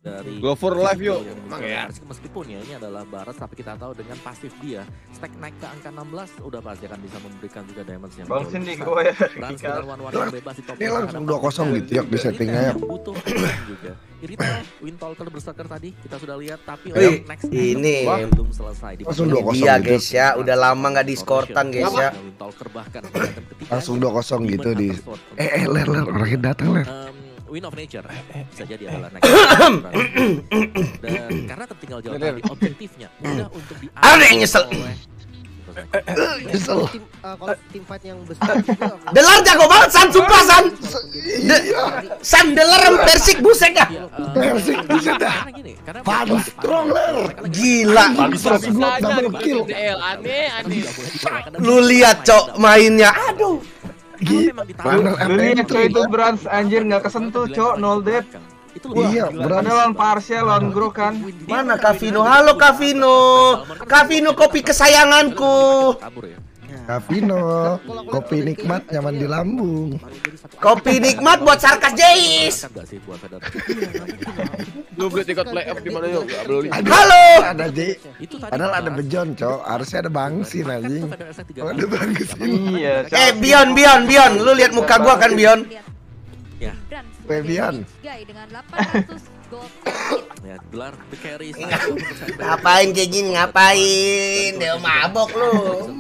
dari Go for life yuk. meskipun ya ini adalah Barat, tapi kita tahu dengan pasif dia stack naik ke angka 16 udah pasti akan bisa memberikan juga damage yang Bang Cindy gue ya. bebas di top. Ini langsung 2-0 gitu ya di settingnya ya. Butuh juga. Irita Windtalker berserker tadi kita sudah lihat, tapi next ini belum selesai. Langsung 2-0 dia gitu. guys ya, udah lama nggak diskortan guys ya. Windtalker bahkan Langsung 2-0 gitu di. Ler orangnya datang ler. Win of Nature bisa jadi adalah next. Dan karena tertinggal jauh tadi, objektifnya mudah untuk Ada yang nyesel. Nyesel. Kalau tim fight yang besar juga Delar jago banget San, sumpah San. San Delar Persik busek dah. Persik bisa dah. Pan strong ler. Gila. Double kill. Aneh. Lu lihat cok mainnya. Aduh. Panel Lu lihat cok itu Brans anjir nggak kesentuh cok, 0 death. Iya, Ada lawan Parsia, lawan Gro kan. Mana Kavino? Halo Kavino. Kavino kopi kesayanganku. Kavino, kopi nikmat nyaman di lambung. Kopi nikmat buat Sarkas Jais. Lu beli tiket playoff di mana yuk? Gak beli. Halo. Ada Ji. Padahal ada Bejon, Cok. Harusnya ada Bangsin anjing. Oh, ada Bangsin. Iya. Bion. Lu lihat muka gua kan Bion? Ya. Webian. Dengan 800 gold. Ya, gelar the carry. Ngapain kayak gini? Ngapain? Dia mabok lu.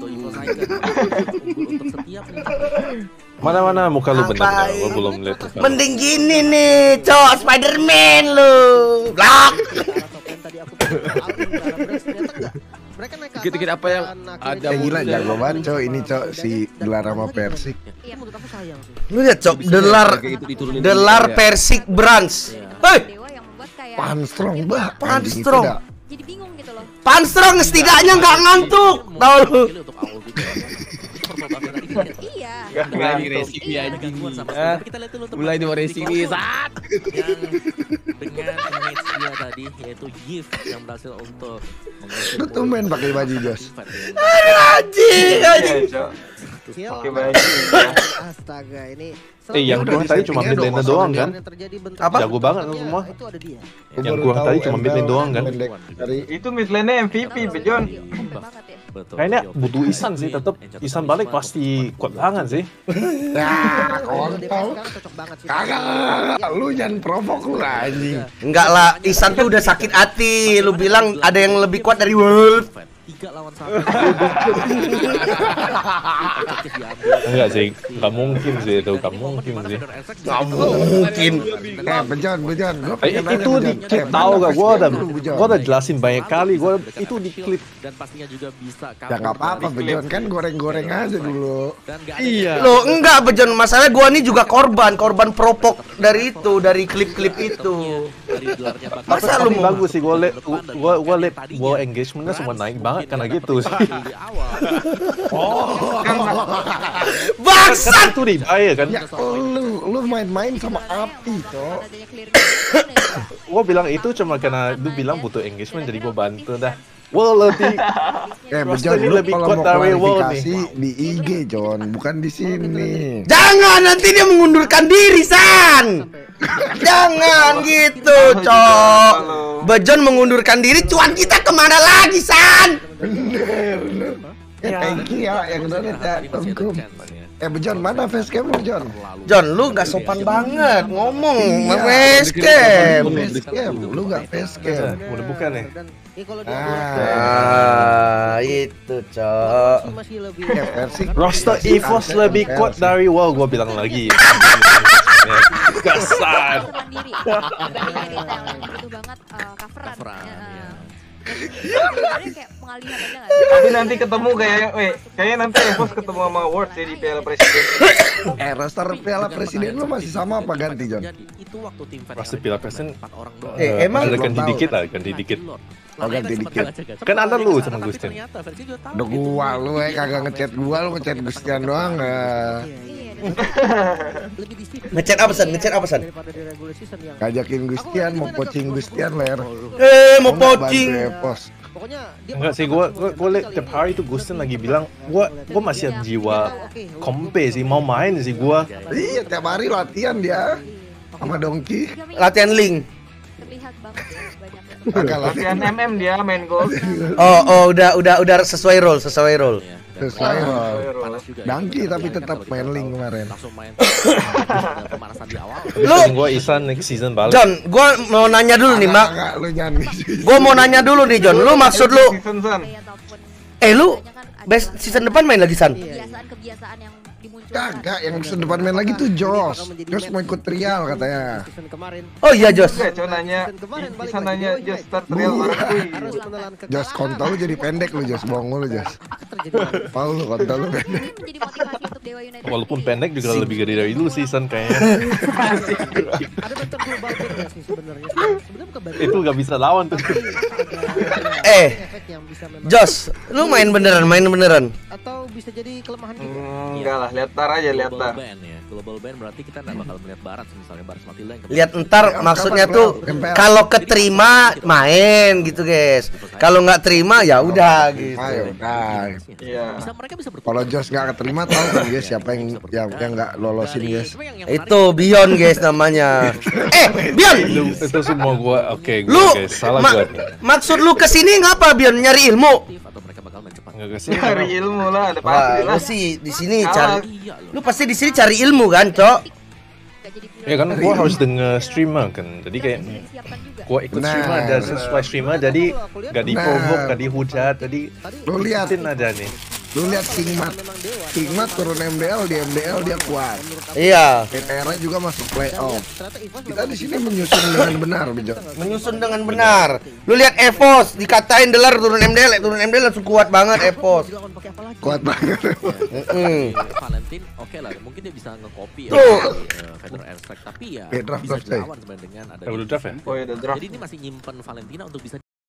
Mana muka lu bener-bener, lu belum lihat. Mending gini nih, Cok, Spiderman lu. Blak. Dikit-dikit apa yang ada Gila jago banget, Cok. Ini Cok si gelar sama Persik. Iya, menurut aku sayang sih. Lu lihat Cok, Delar Persik Brands. Hei, Pan strong bah. Pan Anjing itu strong. dah. Jadi bingung gitu loh. Panstrong setidaknya nggak ngantuk. Tahu lu. Iya. Mulai racing nih anjing. Mulai di racing nih saat. Dengan image dia tadi yaitu Yif yang berhasil untuk Lu tuh main pakai baju Jos. Aduh anjing. Oke baik. Astaga, ini yang gua tadi cuma mid lane doang kan? Apa? Jago banget lu semua. itu ada dia. Yang gua tadi cuma mid lane doang kan? Itu mid lane MVP Bejon. Kayaknya butuh Isan sih, tetep Isan balik pasti kuat banget sih. Nah, Sekarang kontol. cocok banget sih. Kagak, lu jangan provok lu anjing. Enggak lah, Isan tuh udah sakit hati. Lu bilang ada yang lebih kuat dari Wolf. 3 lawan 1. Enggak sih, nggak mungkin sih itu, nggak mungkin sih. Nggak mungkin. Bejon. Itu di klip tahu gak? Gua udah jelasin banyak kali. Gua itu di klip. Dan pastinya juga bisa Ya nggak apa-apa, Bejon kan goreng-goreng aja dulu. Iya. Lo enggak Bejon, masalahnya gua nih juga korban propok dari itu, dari klip-klip itu. Masa lu mau bagus sih, gua liat engagementnya semua naik banget karena gitu sih. bangsat. Itu bahaya kan? Ya lu main-main sama api, Cok. Gua bilang itu cuma karena lu bilang butuh engagement, jadi gua bantu dah. Wah lebih. Bejon lu lebih kalau kuat mau dari Wall klarifikasi di IG, Jon, bukan di sini. Jangan, nanti dia mengundurkan diri, San. Jangan gitu, Cok. Bejon mengundurkan diri, cuan kita kemana lagi, San? Bener. Thank you ya yang donat ya. Bejon, mana facecam lu, Jon? Jon, lu gak sopan banget ngomong Iya, facecam. Lu gak facecam. Udah bukan ya? Itu, Cok. Masih lebih Persik. Roster EVOS lebih kuat dari WoW, gua bilang lagi. Kasar. Mandiri. Itu banget coveran. Kayak pengalihan aja nggak? Tapi nanti ketemu kayaknya nanti Evos ketemu sama World sih di Piala Presiden. Roster Piala Presiden lu masih sama apa ganti, Jon? Roster Piala Presiden emang ada belum ganti tahu. dikit lah, ganti dikit. Oh, ganti dikit. Kan ada lu sama Gusten. Udah gua lu kagak ngechat gua, lu ngechat Gustian doang. lebih disiplin. Ngechat apa, San? Ngechat apa, San? Daripada di regular season yang Ngajakin Gustian mau coaching Gustian ler. Mau nggak poaching. bantu Epos. pokoknya dia Enggak sih, gua liat tiap hari tuh Gusten lagi bilang, gua masih ada jiwa kompe sih, mau main sih gua. Iya, tiap hari latihan dia sama Dongki. Latihan link. Terlihat banget ya, banyak yang Agak lah. Latihan MM dia main golf. Oh, udah sesuai role. Iya, dan Sesuai kemarin panas juga ya. Dangki tapi Kan tetap kalau main kita link tahu, kemarin. langsung main ada pemanasan di awal. Lu- Gue Isan next season balik. John, gua mau nanya dulu nih, Mak. Enggak, lu nyanyi. Gua mau nanya dulu nih, John. Lu maksud lu Season San. ataupun lu banyak kan ada best season depan main lagi, San? kebiasaan-kebiasaan yang dimunculkan. Kagak, yang season depan main lagi tuh Jos. Jos mau ikut trial katanya. Season kemarin. Oh iya, Jos. Enggak, cuma nanya. Bisa nanya just start real bareng kuy. Harus menelan kekalahan. Jos kontol lu jadi pendek lu Jos, bohong lu Jos. Terjadi Paul lu kontol lu pendek. Itu menjadi motivasi untuk Dewa United. Walaupun pendek juga lebih gede dari dulu season kayaknya. ada bentuk global band nggak sih sebenarnya? Sebenarnya bukan band. Itu gak bisa lawan tuh. Efek yang bisa memang Jos, lu main beneran. atau bisa jadi kelemahan kita. Enggak lah, lihat tar aja, lihat Global tar. band ya. Global band berarti kita nggak bakal melihat Barat misalnya Barat Matilda yang Lihat ntar maksudnya tuh kalau keterima main gitu, guys. Kalau nggak terima ya udah gitu. Ayo, nah. Iya. bisa mereka bisa bertukar. Kalau Jos nggak keterima tahu kan guys siapa yang nggak lolosin guys. Cuma yang Itu Beyond, guys, namanya. Beyond, Itu semua gue oke. lu Guys, salah ma- gue. maksud lu kesini ngapa, Beyond? Nyari ilmu? atau mereka bakal main cepat. Nggak kesini. Cari ilmu lah, ada Wah, pasti lu lah. sih di sini Salah. cari. Iya loh. Lu pasti di sini cari ilmu kan, Cok? Nggak jadi Ya kan gue harus denger streamer kan. Jadi kayak disiapkan juga. gue ikut Nah. streamer dan sesuai streamer jadi gak diprovok, gak dihujat, jadi Lu lihat, ikutin aja nih. lu lihat King Mat turun MDL, di MDL dia kuat. Iya, PTR juga masuk playoff. Ternyata Evos Kita di sini menyusun dengan benar, Bejo. menyusun dengan benar. Lu lihat Evos, dikatain Delar turun MDL langsung kuat banget Evos. juga akan pakai apa lagi? Kuat banget. Valentin oke lah, mungkin dia bisa nge-copy ya Tuh. dari, Feather Airstrike, tapi ya Draft bisa draft, dilawan sebenarnya dengan ada Udah draft ya? Oh ya, udah draft. jadi ini masih nyimpen Valentina untuk bisa